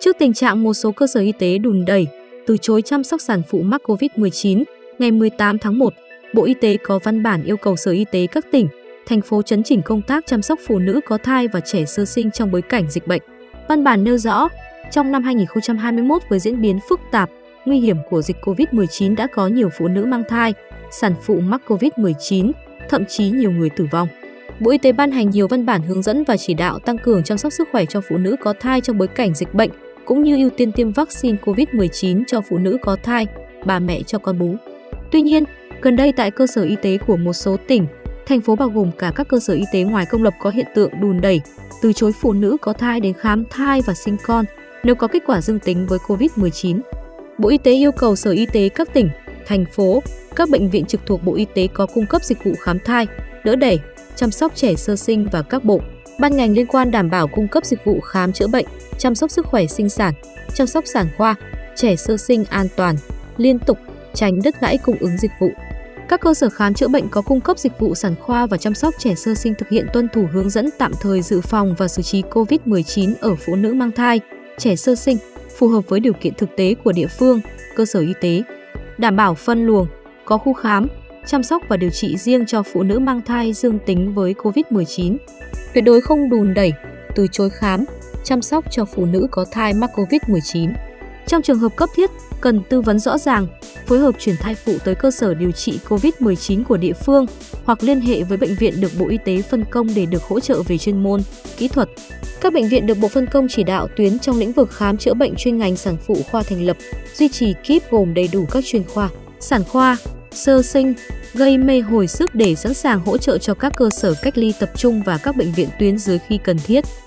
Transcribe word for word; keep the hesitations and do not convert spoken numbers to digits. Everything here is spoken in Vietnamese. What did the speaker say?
Trước tình trạng một số cơ sở y tế đùn đẩy, từ chối chăm sóc sản phụ mắc Covid mười chín, ngày mười tám tháng một, Bộ Y tế có văn bản yêu cầu Sở Y tế các tỉnh, thành phố chấn chỉnh công tác chăm sóc phụ nữ có thai và trẻ sơ sinh trong bối cảnh dịch bệnh. Văn bản nêu rõ, trong năm hai nghìn không trăm hai mươi mốt với diễn biến phức tạp, nguy hiểm của dịch Covid mười chín đã có nhiều phụ nữ mang thai, sản phụ mắc Covid mười chín, thậm chí nhiều người tử vong. Bộ Y tế ban hành nhiều văn bản hướng dẫn và chỉ đạo tăng cường chăm sóc sức khỏe cho phụ nữ có thai trong bối cảnh dịch bệnh, cũng như ưu tiên tiêm vaccine Covid mười chín cho phụ nữ có thai, bà mẹ cho con bú. Tuy nhiên, gần đây tại cơ sở y tế của một số tỉnh, thành phố bao gồm cả các cơ sở y tế ngoài công lập có hiện tượng đùn đẩy, từ chối phụ nữ có thai đến khám thai và sinh con nếu có kết quả dương tính với Covid mười chín. Bộ Y tế yêu cầu Sở Y tế các tỉnh, thành phố, các bệnh viện trực thuộc Bộ Y tế có cung cấp dịch vụ khám thai, đỡ đẻ, chăm sóc trẻ sơ sinh và các bộ, ban ngành liên quan đảm bảo cung cấp dịch vụ khám chữa bệnh, chăm sóc sức khỏe sinh sản, chăm sóc sản khoa, trẻ sơ sinh an toàn, liên tục, tránh đứt gãy cung ứng dịch vụ. Các cơ sở khám chữa bệnh có cung cấp dịch vụ sản khoa và chăm sóc trẻ sơ sinh thực hiện tuân thủ hướng dẫn tạm thời dự phòng và xử trí Covid mười chín ở phụ nữ mang thai, trẻ sơ sinh, phù hợp với điều kiện thực tế của địa phương, cơ sở y tế. Đảm bảo phân luồng, có khu khám, chăm sóc và điều trị riêng cho phụ nữ mang thai dương tính với Covid mười chín. Tuyệt đối không đùn đẩy, từ chối khám, chăm sóc cho phụ nữ có thai mắc Covid mười chín. Trong trường hợp cấp thiết, cần tư vấn rõ ràng, phối hợp chuyển thai phụ tới cơ sở điều trị Covid mười chín của địa phương hoặc liên hệ với bệnh viện được Bộ Y tế phân công để được hỗ trợ về chuyên môn, kỹ thuật. Các bệnh viện được Bộ phân công chỉ đạo tuyến trong lĩnh vực khám chữa bệnh chuyên ngành sản phụ khoa thành lập, duy trì kíp gồm đầy đủ các chuyên khoa, sản khoa, sơ sinh, gây mê hồi sức để sẵn sàng hỗ trợ cho các cơ sở cách ly tập trung và các bệnh viện tuyến dưới khi cần thiết.